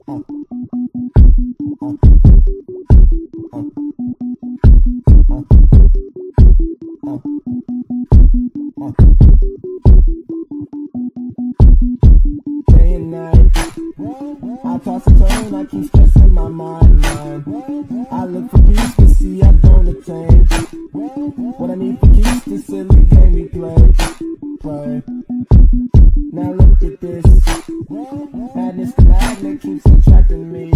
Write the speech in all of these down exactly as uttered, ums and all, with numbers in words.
Day and night, I toss and turn, I keep stressing my mind, mind. I look for peace, but see I don't attain what I need for keeps this silly game we play, play. Now look at this, madness the magnet keeps attracting me.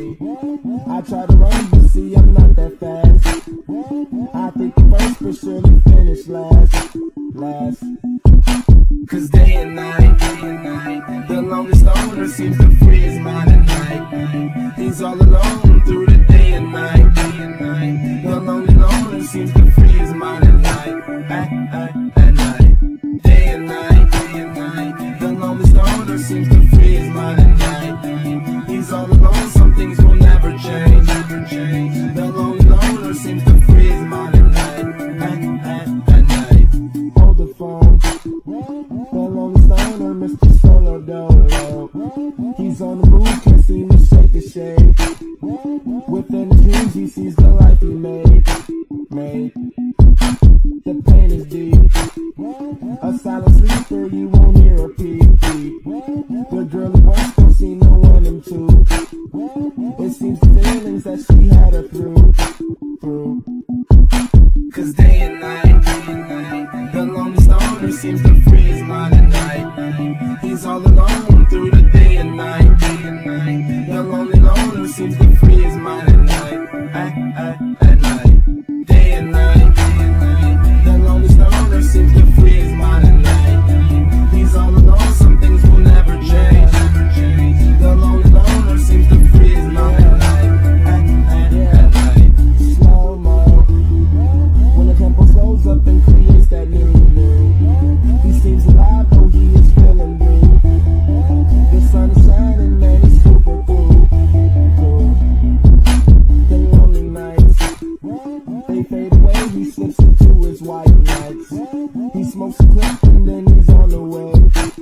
I try to run, but see I'm not that fast. I think the first but surely finish last, last. Cause day and night, day and night, the longest owner seems to free his mind at night. He's all alone through the day and night, day and night. The lonely loner seems to free his mind at night, at, at, at night. Day and night, day and night, the longest owner seems to free his mind at night. He's all alone, some things will never change, never change. The lonely loner seems to free his mind at night, at, at, at night. Hold the phone. The lonely stoner, Mister Solo Dolo. He's on the move, can't seem to shake a shade. Within his dreams, he sees the life he made, made. The pain is deep. A silent sleeper, you won't hear a peep, peep. The girl he wants don't see no one in two. It seems the feelings that she had her through, through. Cause day and night, day and night, the lonely stoner seems to free his mind at night. He's all alone through the day and night, day and night. The lonely loner seems to free his mind at night, at, at, at night. Day and night, day and night, the lonely stoner seems to free his mind at night. He's all alone, some things will never change, never change. The lonely loner seems to free his mind at night, at, at, at night. Slow mo, when the tempo slows up and creates that new, new. He seems alive, though he is feeling blue. The sun is shining, man, he's super cool, cool. The lonely nights, they fade away, he slips into his white nights. He smokes a clip and then he's on the way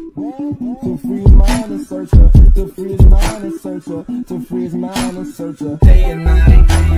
to free his mind and search her, to free his mind and search her, to free his mind and search her. Day and night.